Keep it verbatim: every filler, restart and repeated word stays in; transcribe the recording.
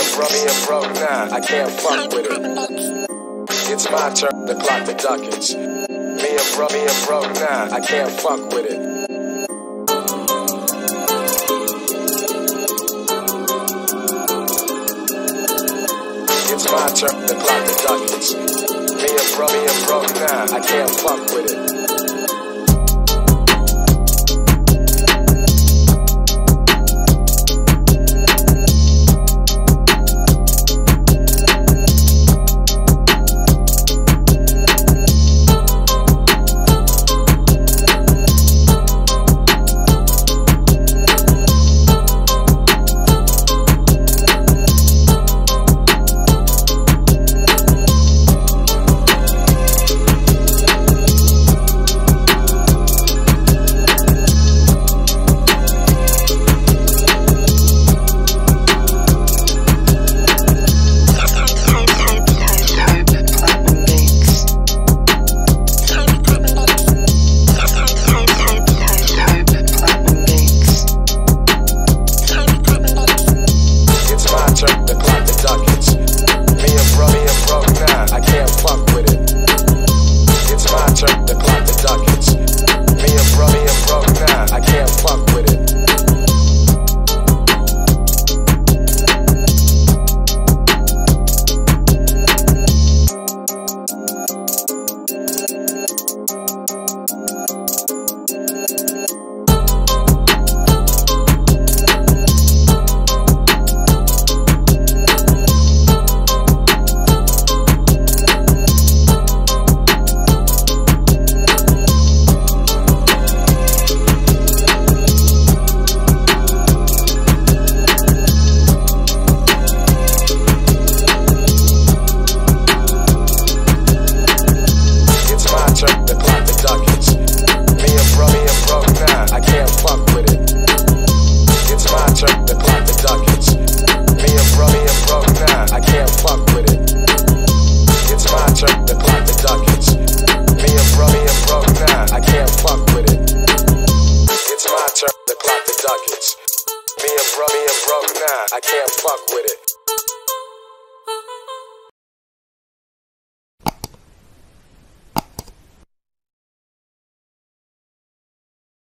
and bro, me and broke now. I can't fuck with it. It's my turn to clock the ducats. Me and bro, me and broke now. I can't fuck with it. It's my turn to clock the ducats. Me and bro, me and broke now. I can't fuck with it. Me and bro, me and broke now. I can't fuck with it.